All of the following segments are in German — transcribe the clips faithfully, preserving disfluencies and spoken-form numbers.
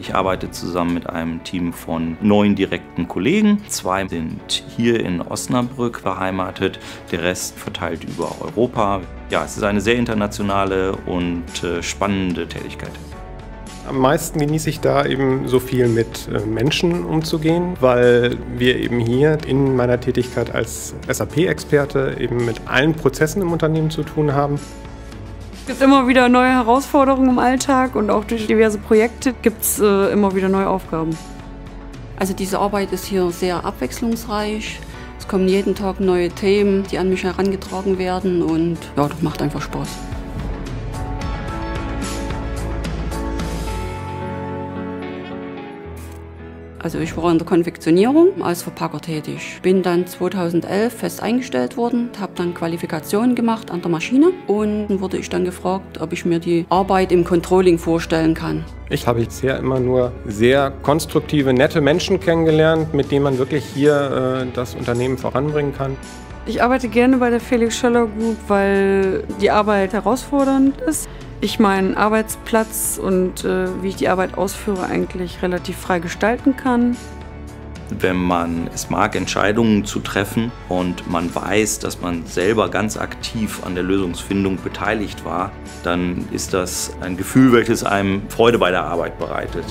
Ich arbeite zusammen mit einem Team von neun direkten Kollegen. Zwei sind hier in Osnabrück beheimatet, der Rest verteilt über Europa. Ja, es ist eine sehr internationale und äh, spannende Tätigkeit. Am meisten genieße ich da eben so viel mit Menschen umzugehen, weil wir eben hier in meiner Tätigkeit als S A P-Experte eben mit allen Prozessen im Unternehmen zu tun haben. Es gibt immer wieder neue Herausforderungen im Alltag und auch durch diverse Projekte gibt es äh, immer wieder neue Aufgaben. Also diese Arbeit ist hier sehr abwechslungsreich. Es kommen jeden Tag neue Themen, die an mich herangetragen werden und ja, das macht einfach Spaß. Also ich war in der Konfektionierung als Verpacker tätig. Bin dann zweitausendelf fest eingestellt worden, habe dann Qualifikationen gemacht an der Maschine und dann wurde ich dann gefragt, ob ich mir die Arbeit im Controlling vorstellen kann. Ich habe bisher immer nur sehr konstruktive, nette Menschen kennengelernt, mit denen man wirklich hier äh, das Unternehmen voranbringen kann. Ich arbeite gerne bei der Felix Schoeller Group, weil die Arbeit herausfordernd ist. Ich meinen Arbeitsplatz und äh, wie ich die Arbeit ausführe, eigentlich relativ frei gestalten kann. Wenn man es mag, Entscheidungen zu treffen und man weiß, dass man selber ganz aktiv an der Lösungsfindung beteiligt war, dann ist das ein Gefühl, welches einem Freude bei der Arbeit bereitet.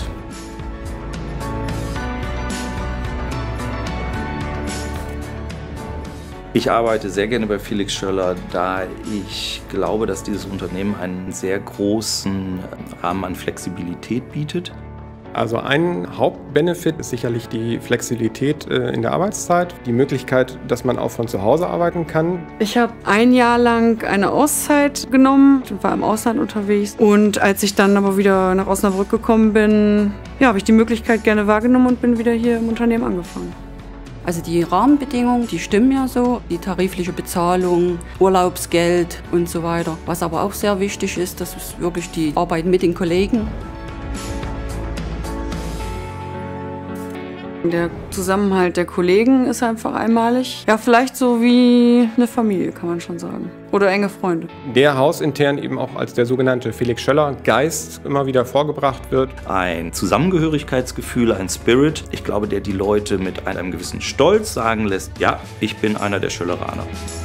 Ich arbeite sehr gerne bei Felix Schoeller, da ich glaube, dass dieses Unternehmen einen sehr großen Rahmen an Flexibilität bietet. Also ein Hauptbenefit ist sicherlich die Flexibilität in der Arbeitszeit, die Möglichkeit, dass man auch von zu Hause arbeiten kann. Ich habe ein Jahr lang eine Auszeit genommen und war im Ausland unterwegs. Und als ich dann aber wieder nach Osnabrück gekommen bin, ja, habe ich die Möglichkeit gerne wahrgenommen und bin wieder hier im Unternehmen angefangen. Also die Rahmenbedingungen, die stimmen ja so, die tarifliche Bezahlung, Urlaubsgeld und so weiter. Was aber auch sehr wichtig ist, das ist wirklich die Arbeit mit den Kollegen. Der Zusammenhalt der Kollegen ist einfach einmalig. Ja, vielleicht so wie eine Familie, kann man schon sagen. Oder enge Freunde. Der hausintern eben auch als der sogenannte Felix Schoeller Geist immer wieder vorgebracht wird. Ein Zusammengehörigkeitsgefühl, ein Spirit, ich glaube, der die Leute mit einem gewissen Stolz sagen lässt, ja, ich bin einer der Schoelleraner.